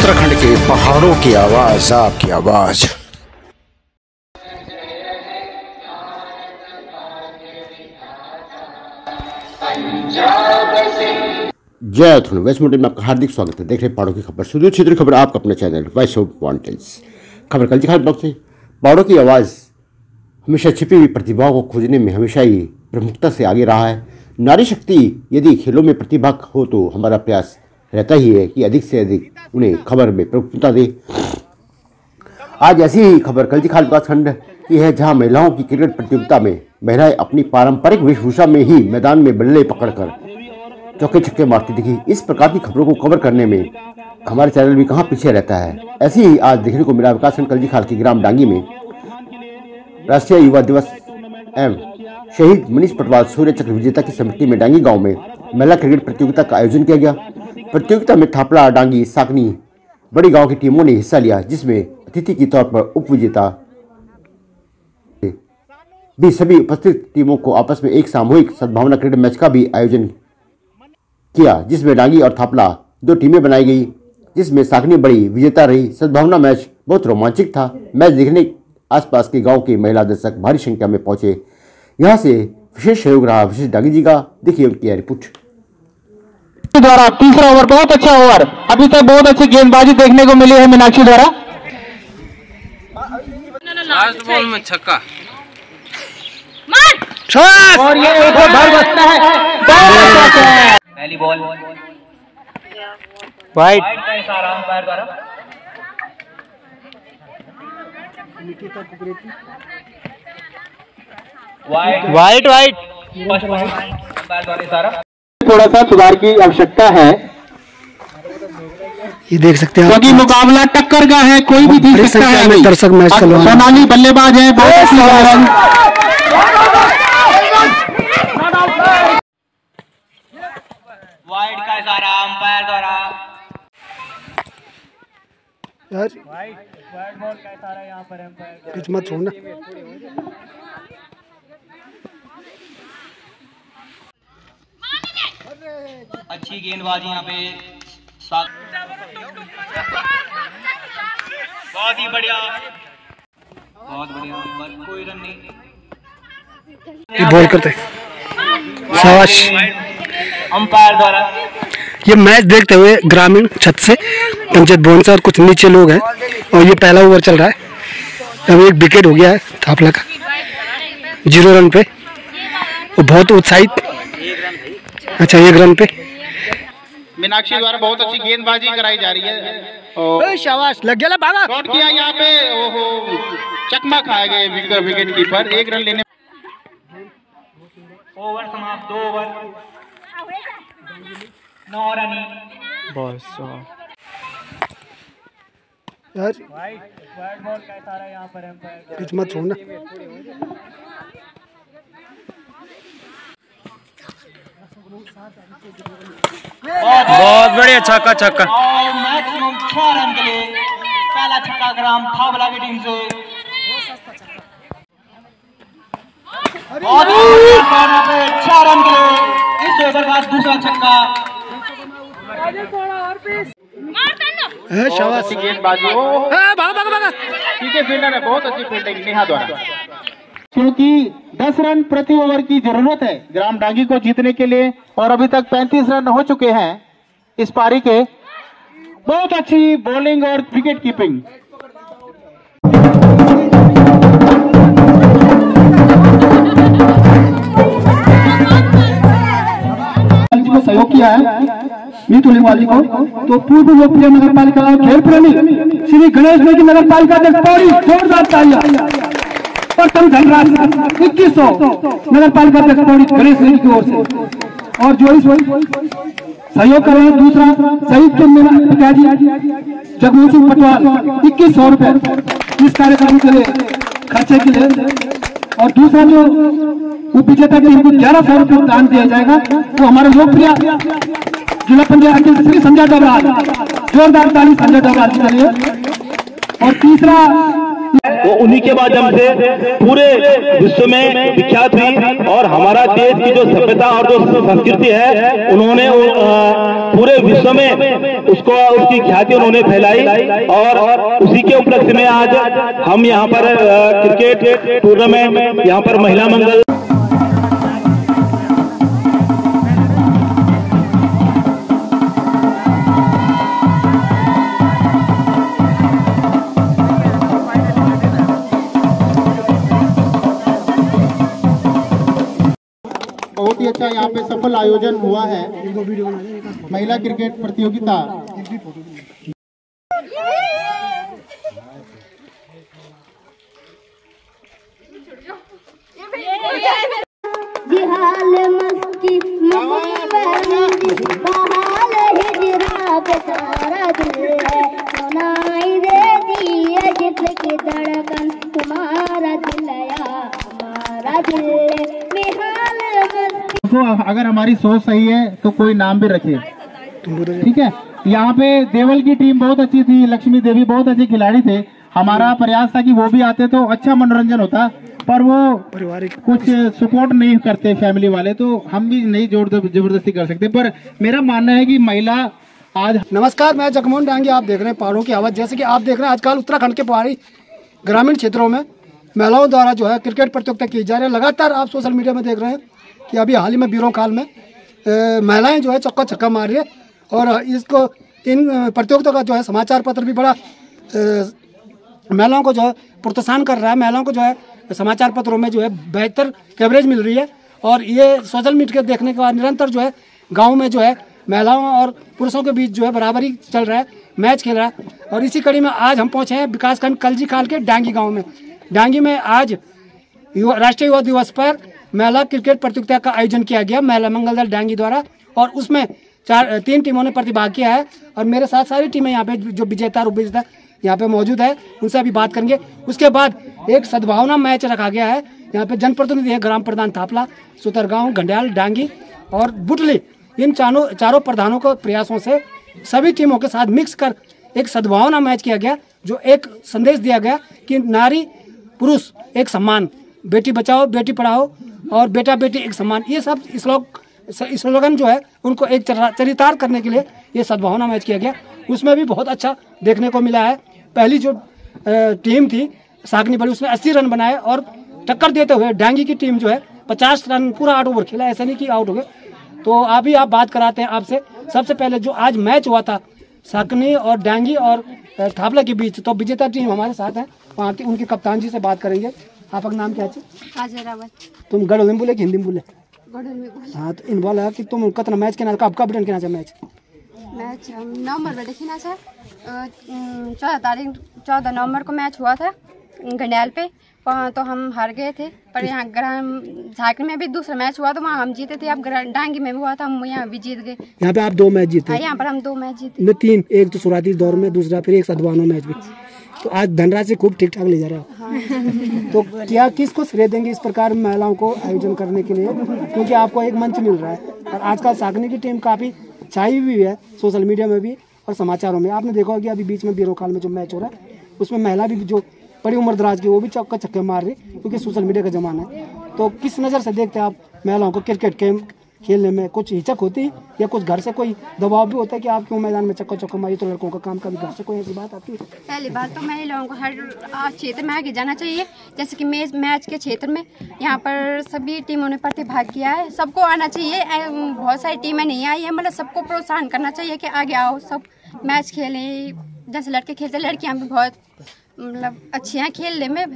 उत्तराखंड के पहाड़ों की आवाज, आपकी आवाज। जय उत्तराखंड। वेस्ट मोटिव में आपका हार्दिक स्वागत है। देख रहे पहाड़ों की खबर, सुदूर क्षेत्रीय खबर, आपका अपना चैनल वॉइस ऑफ माउंटेन्स। खबर कल दिखा ब्लॉग से। पहाड़ों की आवाज़ हमेशा छिपी हुई प्रतिभाओं को खोजने में हमेशा ही प्रमुखता से आगे रहा है। नारी शक्ति यदि खेलों में प्रतिभा हो तो हमारा प्रयास रहता ही है कि अधिक से अधिक उन्हें खबर में प्रमुखता दे। आज ऐसी ही खबर कल दिखा विकासखंड की है, जहां महिलाओं की क्रिकेट प्रतियोगिता में महिलाएं अपनी पारंपरिक वेशभूषा में ही मैदान में बल्ले पकड़कर चौके छक्के मारती दिखी। इस प्रकार की खबरों को कवर करने में हमारे चैनल भी कहां पीछे रहता है। ऐसे ही आज देखने को मिला विकासखंड कलजी खाल के ग्राम डांगी में राष्ट्रीय युवा दिवस एवं शहीद मनीष पटवाल सूर्य चक्र विजेता की समिति में डांगी गांव में महिला क्रिकेट प्रतियोगिता का आयोजन किया गया। प्रतियोगिता में थापड़ा, डांगी, साकनी बड़ी गांव की टीमों ने हिस्सा लिया, जिसमें अतिथि के तौर पर उप विजेता भी सभी उपस्थित टीमों को आपस में एक सामूहिक सद्भावना क्रिकेट मैच का भी आयोजन किया, जिसमें डांगी और थापड़ा दो टीमें बनाई गई, जिसमें साकनी बड़ी विजेता रही। सद्भावना मैच बहुत रोमांचक था। मैच देखने आसपास के गांव के महिला दर्शक भारी संख्या में पहुंचे। यहां से विशेष सहयोग रहा विशेष डांगी जी का। देखिए उनकी रिपोर्ट। द्वारा तीसरा ओवर, बहुत अच्छा ओवर। अभी तक बहुत अच्छी गेंदबाजी देखने को मिली है मीनाक्षी द्वारा। लास्ट बॉल में छक्का और ये एक और भर बचता है। पहली बॉल वाइट का इशारा अंपायर द्वारा। वाइट वाइट अंपायर द्वारा इशारा। थोड़ा सा सुधार की आवश्यकता है। ये देख सकते हैं क्योंकि मुकाबला टक्कर का है, कोई भी जीत सकता है। दर्शक मैच चल रहा है। सोनाली बल्लेबाज है, बहुत अच्छी बल्लेबाज। वाइड का इशारा अंपायर द्वारा। यार वाइड बॉल का इशारा यहाँ पर अंपायर। बीच मत छोड़ना। अच्छी गेंदबाजी यहाँ पे। बहुत ही बढ़िया, बहुत बढ़िया। बस कोई रन नहीं। ये बॉल करते शाबाश। अंपायर द्वारा ये मैच देखते हुए ग्रामीण छत से पंचायत भवन से और कुछ नीचे लोग हैं, और ये पहला ओवर चल रहा है। अभी एक विकेट हो गया है थापला का 0 रन पे, और बहुत उत्साहित। अच्छा, 1 रन पे मीनाक्षी द्वारा बहुत अच्छी गेंदबाजी कराई जा रही है। शाबाश, लग गया भागा। शॉट किया यहाँ पे, ओहो, चकमा खाए गए विकेट कीपर। 1 रन लेने। ओवर समाप्त। 2 ओवर 9 रन। बस यार वाइड बॉल का इशारा यहाँ पर अंपायर। बीच मत छोड़ना। बहुत बढ़िया छक्का छक्का। और मैक्सिमम 6 रन के लिए पहला छक्का ग्राम थावला की टीम से। और 6 रन के लिए इस ओवर का दूसरा छक्का। शाबाश, गेंदबाजी। भागा। ठीक है, फील्डर है, बहुत अच्छी फील्डिंग नेहा द्वारा। क्योंकि 10 रन प्रति ओवर की जरूरत है ग्राम डांगी को जीतने के लिए, और अभी तक 35 रन हो चुके हैं इस पारी के। बहुत अच्छी बॉलिंग और विकेट कीपिंग। को सहयोग किया है मीतू लिंगवाल जी को। तो पूर्व लोकप्रिय नगर पालिका खेल प्रेमी श्री गणेश जी की नगर पालिका जोरदार तालियां। प्रथम धनराशि 2100 नगर पालिका अध्यक्ष पौड़ी गणेश जी की ओर से, और जो इस सहयोग कर रहे हैं दूसरा शहीद के पिताजी जगमोहन सिंह पटवाल 2100 रुपए इस कार्यक्रम के लिए खर्चे के लिए, और दूसरा जो उप विजेता टीम को 1100 रुपए दान दिया जाएगा। वो हमारे लोकप्रिय जिला पंचायत श्री संजय डबराल, जोरदार ताली संजय डबराल के लिए। और तीसरा वो उन्हीं के माध्यम से पूरे विश्व में विख्यात हुई, और हमारा देश की जो सभ्यता और जो संस्कृति है उन्होंने पूरे विश्व में उसकी ख्याति उन्होंने फैलाई और उसी के उपलक्ष्य में आज हम यहाँ पर क्रिकेट टूर्नामेंट यहाँ पर महिला मंगल बहुत ही अच्छा यहाँ पे सफल आयोजन हुआ है महिला क्रिकेट प्रतियोगिता। तो अगर हमारी सोच सही है तो कोई नाम भी रखे, ठीक है। यहाँ पे देवल की टीम बहुत अच्छी थी, लक्ष्मी देवी बहुत अच्छे खिलाड़ी थे। हमारा प्रयास था कि वो भी आते तो अच्छा मनोरंजन होता, पर वो कुछ सपोर्ट नहीं करते फैमिली वाले, तो हम भी नहीं जोर जबरदस्ती कर सकते। पर मेरा मानना है कि महिला आज। नमस्कार, मैं जगमोहन डांगी, आप देख रहे हैं पहाड़ों की आवाज़। जैसे कि आप देख रहे हैं आजकल उत्तराखंड के पहाड़ी ग्रामीण क्षेत्रों में महिलाओं द्वारा जो है क्रिकेट प्रतियोगिता की जा रही है। लगातार आप सोशल मीडिया में देख रहे हैं कि अभी हाल ही में बीरों काल में महिलाएं जो है चौका छक्का मार रही है। और इसको इन प्रतियोगिता का जो है समाचार पत्र भी बड़ा महिलाओं को जो है प्रोत्साहन कर रहा है। महिलाओं को जो है समाचार पत्रों में जो है बेहतर कवरेज मिल रही है। और ये सोशल मीडिया देखने के बाद निरंतर जो है गाँव में जो है महिलाओं और पुरुषों के बीच जो है बराबरी चल रहा है, मैच खेल रहा है। और इसी कड़ी में आज हम पहुँचे हैं विकासखंड कलजी खाल के डांगी गाँव में। डांगी में आज राष्ट्रीय युवा दिवस पर महिला क्रिकेट प्रतियोगिता का आयोजन किया गया महिला मंगल दल डांगी द्वारा। और उसमें 3 टीमों ने प्रतिभाग किया है। और मेरे साथ सारी टीमें यहाँ पे जो विजेता और उपविजेता यहाँ पे मौजूद है, उनसे अभी बात करेंगे। उसके बाद एक सद्भावना मैच रखा गया है। यहाँ पे जनप्रतिनिधि है ग्राम प्रधान थापला, सुतरगांव, घंडियाल, डांगी और बुटली। इन चारों प्रधानों के प्रयासों से सभी टीमों के साथ मिक्स कर एक सद्भावना मैच किया गया, जो एक संदेश दिया गया कि नारी पुरुष एक सम्मान, बेटी बचाओ बेटी पढ़ाओ और बेटा बेटी एक सम्मान। ये सब स्लोगन जो है उनको एक चरितार्थ करने के लिए ये सद्भावना मैच किया गया। उसमें भी बहुत अच्छा देखने को मिला है। पहली जो टीम थी साकनी बड़ी, उसने 80 रन बनाए और टक्कर देते हुए डांगी की टीम जो है 50 रन पूरा 8 ओवर खेला, ऐसा नहीं कि आउट हो गए। तो अभी आप बात कराते हैं आपसे। सबसे पहले जो आज मैच हुआ था साकनी और डांगी और थापला के बीच, तो विजेता टीम हमारे साथ है, वहाँ की उनके कप्तान जी से बात करेंगे। आपका नाम क्या है? तुम गढ़ में बोले कि हिंदी में बोले? हाँ, तो इन बोला कि तुम कितना मैच खेना, कब रन खेना मैच नवंबर में देखना था। 14 नवंबर को मैच हुआ था घंडियाल पे, वहाँ तो हम हार गए थे। पर यहाँ झाकड़ी में भी दूसरा मैच हुआ तो वहाँ हम जीते थे। अब डांगी में भी हुआ था, हम यहाँ भी जीत गए। यहाँ पे आप 2 मैच जीते? यहाँ पर हम 2 मैच जीते। 3, एक तो शुरुआती दौर में, दूसरा फिर एक सद्भावना मैच भी। तो आज धनराशि खूब ठीक ठाक ले जा रहा है। हाँ। तो क्या किसको श्रेय देंगे इस प्रकार महिलाओं को आयोजन करने के लिए, क्योंकि आपको एक मंच मिल रहा है। और आजकल साकनी की टीम काफ़ी छाई हुई है सोशल मीडिया में भी और समाचारों में। आपने देखा कि अभी बीच में बीरों काल में जो मैच हो रहा है उसमें महिला भी जो बड़ी उम्र दराज की वो भी चौका छक्के मार रही, क्योंकि सोशल मीडिया का जमाना है। तो किस नज़र से देखते हैं आप महिलाओं को क्रिकेट खेलने में? कुछ हिचक होती या कुछ घर से कोई दबाव भी होता है कि आप क्यों मैदान में चक्का चक्का मारी, तो लड़कों का काम, कभी घर से कोई ऐसी बात आती है? पहली बात तो महिलाओं को हर क्षेत्र में आगे जाना चाहिए। जैसे कि मैच के क्षेत्र में यहाँ पर सभी टीमों ने प्रतिभाग किया है, सबको आना चाहिए। बहुत सारी टीमें नहीं आई है, मतलब सबको प्रोत्साहन करना चाहिए कि आगे आओ, सब मैच खेलें। जैसे लड़के खेलते, लड़कियाँ भी बहुत मतलब अच्छी हैं खेलने में।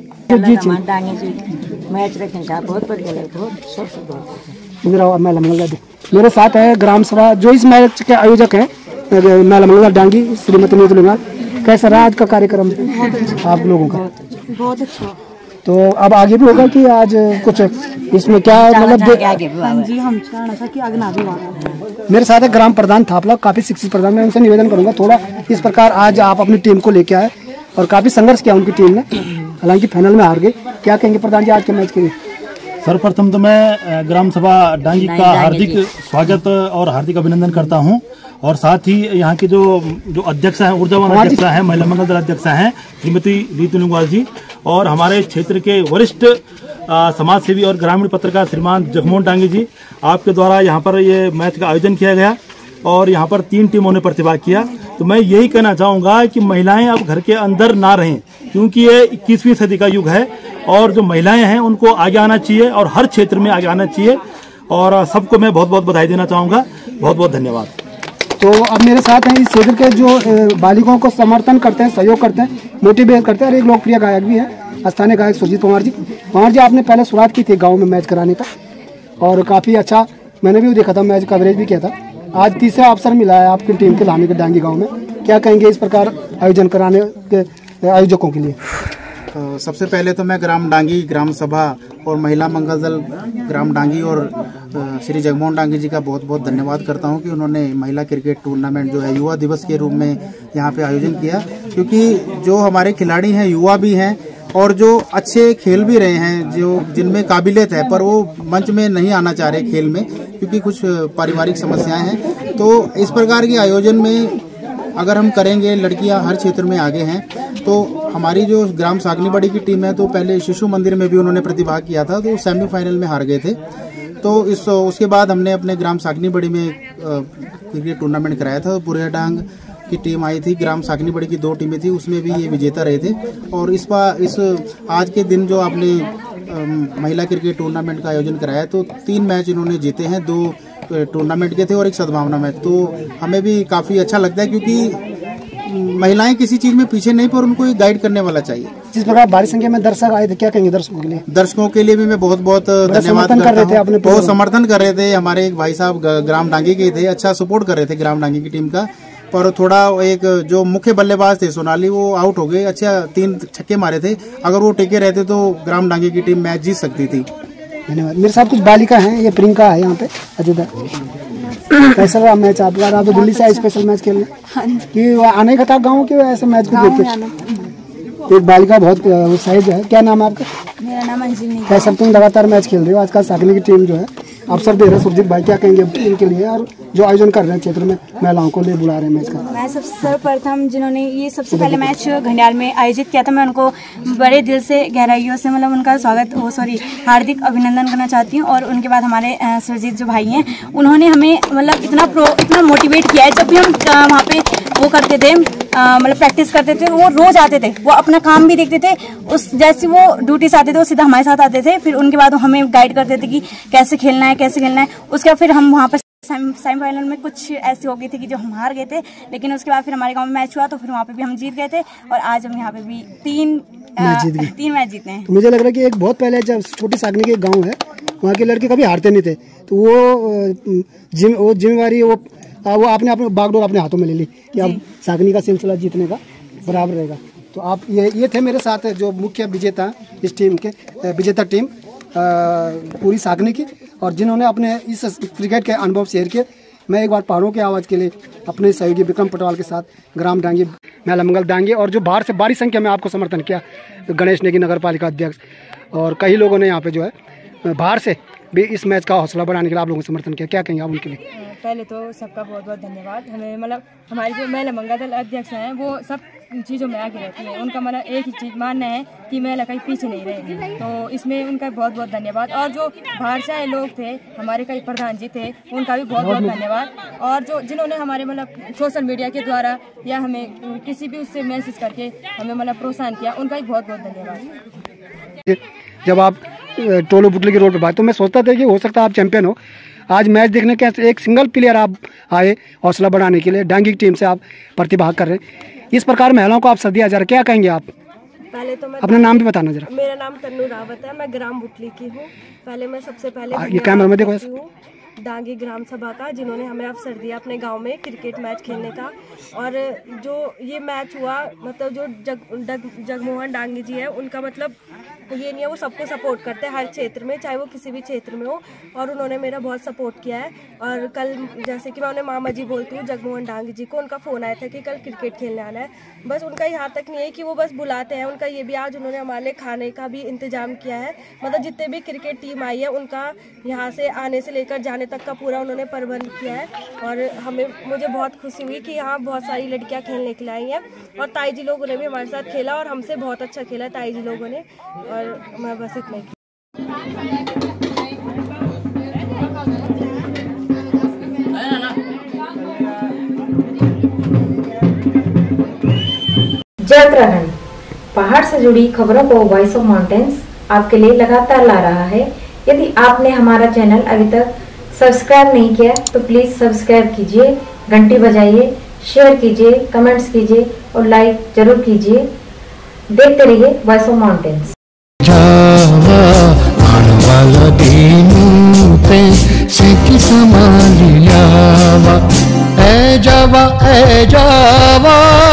मैच रखें बहुत बढ़िया। मेरे साथ है ग्राम सभा जो इस मैच के आयोजक हैं, महिला मंगल डांगी, श्रीमती नीतू। कैसा रहा आज का कार्यक्रम आप लोगों का? बहुत अच्छा। तो अब आगे भी होगा कि आज कुछ इसमें क्या मतलब? जी हम कि आगे ना भी। मेरे साथ है ग्राम प्रधान थापला, काफी शिक्षित प्रधान। मैं उनसे निवेदन करूंगा थोड़ा इस प्रकार आज आप अपनी टीम को लेके आए और काफी संघर्ष किया उनकी टीम ने, हालांकि फाइनल में हार गई। क्या कहेंगे प्रधान जी आज के मैच के लिए? सर्वप्रथम तो मैं ग्राम सभा डांगी का हार्दिक स्वागत और हार्दिक अभिनंदन करता हूं। और साथ ही यहाँ के जो अध्यक्ष हैं, ऊर्जावान अध्यक्ष हैं, महिला मंगल दल अध्यक्ष हैं श्रीमती नीतू लिंगवाल जी, और हमारे क्षेत्र के वरिष्ठ समाज सेवी और ग्रामीण पत्रकार श्रीमान जगमोहन डांगी जी, आपके द्वारा यहाँ पर ये मैच का आयोजन किया गया। और यहाँ पर 3 टीमों ने प्रतिभाग किया। तो मैं यही कहना चाहूँगा कि महिलाएं अब घर के अंदर ना रहें, क्योंकि ये 21वीं सदी का युग है और जो महिलाएं हैं उनको आगे आना चाहिए और हर क्षेत्र में आगे आना चाहिए। और सबको मैं बहुत बहुत बधाई देना चाहूँगा। बहुत बहुत धन्यवाद। तो अब मेरे साथ हैं इस क्षेत्र के जो बालिकाओं को समर्थन करते हैं, सहयोग करते हैं, मोटिवेट करते हैं और एक लोकप्रिय गायक भी हैं, स्थानीय गायक सुरजीत पवार जी। पवार जी, आपने पहले शुरुआत की थी गाँव में मैच कराने का और काफ़ी अच्छा मैंने भी देखा था, मैच कवरेज भी किया था। आज तीसरा अवसर मिला है आपकी टीम के लाने के डांगी गांव में, क्या कहेंगे इस प्रकार आयोजन कराने के आयोजकों के लिए? तो सबसे पहले तो मैं ग्राम डांगी ग्राम सभा और महिला मंगल दल ग्राम डांगी और श्री जगमोहन डांगी जी का बहुत बहुत धन्यवाद करता हूं कि उन्होंने महिला क्रिकेट टूर्नामेंट जो है युवा दिवस के रूप में यहाँ पे आयोजन किया, क्योंकि जो हमारे खिलाड़ी हैं युवा भी हैं और जो अच्छे खेल भी रहे हैं, जो जिनमें काबिलियत है पर वो मंच में नहीं आना चाह रहे खेल में क्योंकि कुछ पारिवारिक समस्याएं हैं। तो इस प्रकार के आयोजन में अगर हम करेंगे, लड़कियां हर क्षेत्र में आगे हैं, तो हमारी जो ग्राम सागनी बड़ी की टीम है तो पहले शिशु मंदिर में भी उन्होंने प्रतिभाग किया था, तो सेमीफाइनल में हार गए थे। तो उसके बाद हमने अपने ग्राम सागनी बड़ी में क्रिकेट टूर्नामेंट कराया था। बुढ़िया डांग की टीम आई थी, ग्राम सागनी बड़ी की 2 टीमें थी, उसमें भी ये विजेता रहे थे। और इस आज के दिन जो आपने महिला क्रिकेट टूर्नामेंट का आयोजन कराया तो 3 मैच इन्होंने जीते हैं, 2 टूर्नामेंट के थे और 1 सद्भावना मैच। तो हमें भी काफ़ी अच्छा लगता है क्योंकि महिलाएं किसी चीज में पीछे नहीं, पर उनको गाइड करने वाला चाहिए। जिस प्रकार भारी संख्या में दर्शक आए थे, क्या कहेंगे दर्शकों के लिए? दर्शकों के लिए भी मैं बहुत बहुत धन्यवाद करता हूं। बहुत समर्थन कर रहे थे। हमारे एक भाई साहब ग्राम डांगी के थे, अच्छा सपोर्ट कर रहे थे ग्राम डांगी की टीम का। पर थोड़ा एक जो मुख्य बल्लेबाज थे सोनाली, वो आउट हो गए। अच्छा 3 छक्के मारे थे, अगर वो टिके रहते तो ग्राम डांगी की टीम मैच जीत सकती थी। धन्यवाद। मेरे साथ कुछ बालिका हैं, ये प्रियंका है यहाँ पे, अजय। कैसा रहा मैच आपका? आप तो दिल्ली से आए स्पेशल मैच खेलने कि आने का था गाँव के ऐसे मैच को देख के? एक बालिका बहुत उत्साहित है, क्या नाम है आपका? मेरा नाम अंजलि। कैसा तुम लगातार मैच खेल रहे हो, आजकल सागनी की टीम जो है अवसर दे रहे हैं, सुरजीत भाई क्या कहेंगे इनके लिए और जो आयोजन कर रहे हैं क्षेत्र में महिलाओं को लिए बुला रहे हैं मैच का? मैं सर्वप्रथम जिन्होंने ये सबसे पहले मैच घंडियाल में आयोजित किया था, मैं उनको बड़े दिल से गहराइयों से मतलब उनका हार्दिक अभिनंदन करना चाहती हूँ। और उनके बाद हमारे सुरजीत जो भाई हैं, उन्होंने हमें मतलब इतना मोटिवेट किया है। जब भी हम वहाँ पे वो करते थे, मतलब प्रैक्टिस करते थे, वो रोज आते थे, वो अपना काम भी देखते थे। जैसे वो ड्यूटी से आते थे वो सीधा हमारे साथ आते थे, फिर उनके बाद वो हमें गाइड करते थे कि कैसे खेलना है, कैसे खेलना है। उसके बाद फिर हम वहाँ पर सेमीफाइनल में कुछ ऐसी हो गई थी कि जो हम हार गए थे, लेकिन उसके बाद फिर हमारे गांव में मैच हुआ तो फिर वहाँ पे भी हम जीत गए थे और आज हम यहाँ पे भी 3 मैच जीते हैं। तो मुझे लग रहा है कि एक बहुत पहले जब छोटी सागनी के गाँव है, वहाँ के लड़के कभी हारते नहीं थे, तो वो जिम्मेवारी वो आपने अपने बागडोर अपने हाथों में ले ली कि अब सागनी का सिलसिला जीतने का बराबर रहेगा। तो आप ये थे मेरे साथ जो मुख्य विजेता इस टीम के, विजेता टीम पूरी सागनी की, और जिन्होंने अपने इस क्रिकेट के अनुभव शेयर किए। मैं एक बार पहाड़ों की आवाज़ के लिए अपने सहयोगी विक्रम पटवाल के साथ ग्राम डांगी महिला मंगल डांगी और जो बाहर से बड़ी संख्या में आपको समर्थन किया, तो गणेश नेगी नगर पालिका अध्यक्ष और कई लोगों ने यहाँ पे जो है बाहर से भी इस मैच का हौसला बढ़ाने के लिए आप लोगों ने समर्थन किया, क्या कहेंगे आप उनके लिए? पहले तो सबका बहुत बहुत धन्यवाद। हमें मतलब हमारे जो महिला मंगल दल अध्यक्ष हैं वो सब चीज़ों में आगे रहती है। उनका मतलब एक ही चीज़ मानना है कि महिला कहीं पीछे नहीं रहे, तो इसमें उनका बहुत बहुत धन्यवाद। और जो बाहर से आए लोग थे, हमारे कई प्रधान जी थे, उनका भी बहुत बहुत धन्यवाद। और जो जिन्होंने हमारे मतलब सोशल मीडिया के द्वारा या हमें किसी भी उससे मैसेज करके हमें मतलब प्रोत्साहन किया, उनका भी बहुत बहुत धन्यवाद। जब आप टोलो बुटली की रोड पर बात, तो मैं सोचता था कि हो सकता है आप चैंपियन हो। आज मैच देखने के एक सिंगल प्लेयर आप आए हौसला बढ़ाने के लिए, डांगी की टीम से आप प्रतिभाग कर रहे हैं। इस प्रकार महिलाओं को आप सद दिया जा रहा है, क्या कहेंगे आप? पहले तो मैं अपना नाम भी बताना जरा। मेरा नाम तन्नू रावत है, मैं ग्राम बुटली की हूँ। पहले मैं सबसे पहले ये कैमरा में देखो डांगी ग्राम सभा का, जिन्होंने हमें अवसर दिया अपने गांव में क्रिकेट मैच खेलने का। और जो ये मैच हुआ, मतलब जो जगमोहन डांगी जी है, उनका मतलब ये नहीं है, वो सबको सपोर्ट करते हैं हर क्षेत्र में, चाहे वो किसी भी क्षेत्र में हो। और उन्होंने मेरा बहुत सपोर्ट किया है। और कल जैसे कि मैं उन्हें मामा जी बोलती हूँ, जगमोहन डांगी जी को, उनका फ़ोन आया था कि कल क्रिकेट खेलने आना है। बस उनका यहाँ तक नहीं है कि वो बस बुलाते हैं, उनका ये भी आज उन्होंने हमारे लिए खाने का भी इंतजाम किया है। मतलब जितने भी क्रिकेट टीम आई है, उनका यहाँ से आने से लेकर जाने तक का पूरा उन्होंने प्रबंध किया है। और मुझे बहुत खुशी हुई कि यहाँ बहुत सारी लड़कियाँ खेलने के लिए आई हैं। और ताई जी लोगों ने भी हमारे साथ खेला और हमसे बहुत अच्छा खेला ताई जी लोगों ने। और मैं बस इतना ही। उत्तराखंड पहाड़ से जुड़ी खबरों को वॉइस ऑफ माउंटेन्स आपके लिए लगातार ला रहा है। यदि आपने हमारा चैनल अभी तक सब्सक्राइब नहीं किया तो प्लीज सब्सक्राइब कीजिए, घंटी बजाइए, शेयर कीजिए, कमेंट्स कीजिए और लाइक जरूर कीजिए। देखते रहिए वॉइस ऑफ माउंटेन्स। वाला दीनू ते से की संभालियावा ए जावा